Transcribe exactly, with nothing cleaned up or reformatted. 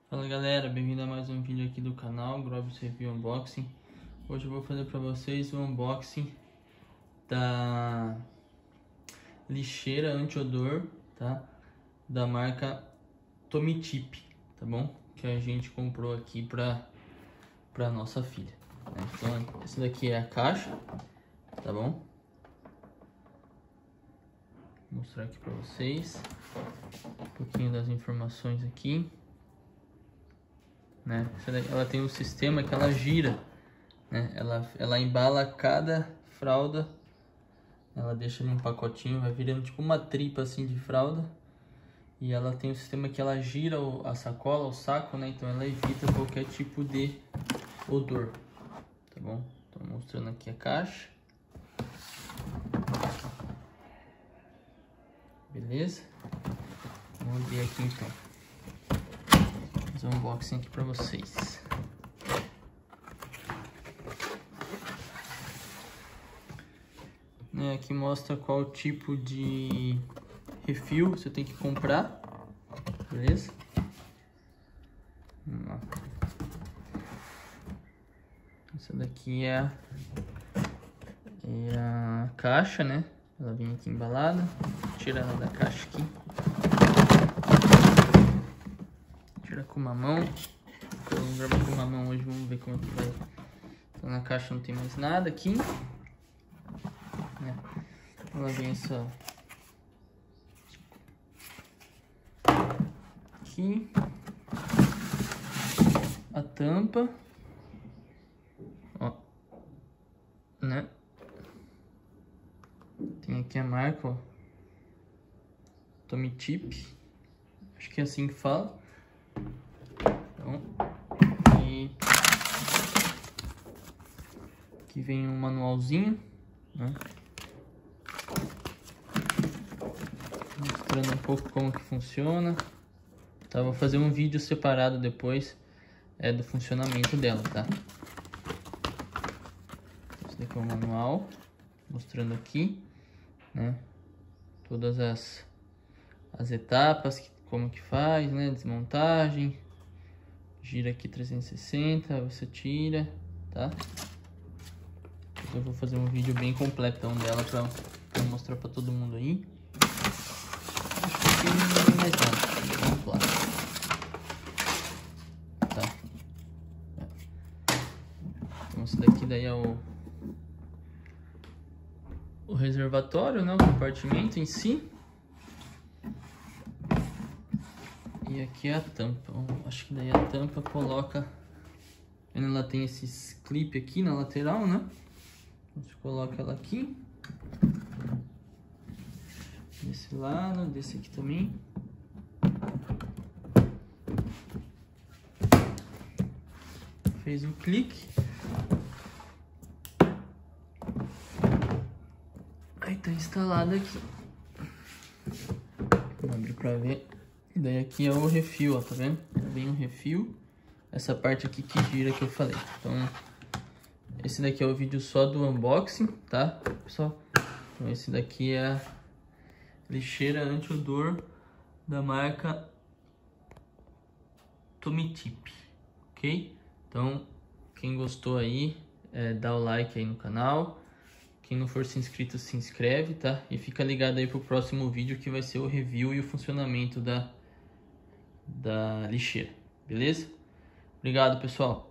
Fala galera, bem-vindo a mais um vídeo aqui do canal Grobs Review Unboxing. Hoje eu vou fazer para vocês o unboxing da lixeira anti-odor, tá? Da marca Tomitip, tá bom? Que a gente comprou aqui para para nossa filha, né? Então essa daqui é a caixa, tá bom? Vou mostrar aqui para vocês um pouquinho das informações aqui. Né? Ela tem um sistema que ela gira, né? ela, ela embala cada fralda, ela deixa ali um pacotinho, vai virando tipo uma tripa assim de fralda, e ela tem um sistema que ela gira a sacola, o saco, né? Então ela evita qualquer tipo de odor, tá bom? Tô mostrando aqui a caixa, beleza? Vamos ver aqui então. Fazer um unboxing aqui para vocês. Né, aqui mostra qual tipo de refil você tem que comprar, beleza? Vamos lá. Essa daqui é a, é a caixa, né? Ela vem aqui embalada. Vou tirar ela da caixa aqui. Tira com uma mão. Vou gravar com uma mão hoje, vamos ver como é que vai. Então na caixa não tem mais nada aqui, né? Ela vem essa aqui, a tampa, ó, né? Tem aqui a marca, ó, Tomitip, acho que é assim que fala. Então, e aqui vem um manualzinho, né? Mostrando um pouco como que funciona. Tá, vou fazer um vídeo separado depois é, do funcionamento dela, tá? Esse daqui é o manual, mostrando aqui, né? Todas as, as etapas, como que faz, né? Desmontagem. Gira aqui trezentos e sessenta, você tira, tá? Eu vou fazer um vídeo bem completão dela pra, pra mostrar pra todo mundo aí. Acho que aqui não tem mais nada, vamos lá. Tá. Então esse daqui daí é o, o reservatório, né? O compartimento em si. E aqui é a tampa. Acho que daí a tampa coloca... Ela tem esses clipes aqui na lateral, né? Você coloca ela aqui. Desse lado, desse aqui também. Fez um clique. Aí tá instalado aqui. Vou abrir pra ver. E daí aqui é o refil, ó, tá vendo? Vem um refil. Essa parte aqui que gira que eu falei. Então, esse daqui é o vídeo só do unboxing, tá, pessoal? Então, esse daqui é a lixeira anti-odor da marca Tomitip, ok? Então, quem gostou aí, é, dá o like aí no canal. Quem não for se inscrito, se inscreve, tá? E fica ligado aí pro próximo vídeo que vai ser o review e o funcionamento da, da lixeira, beleza? Obrigado, pessoal.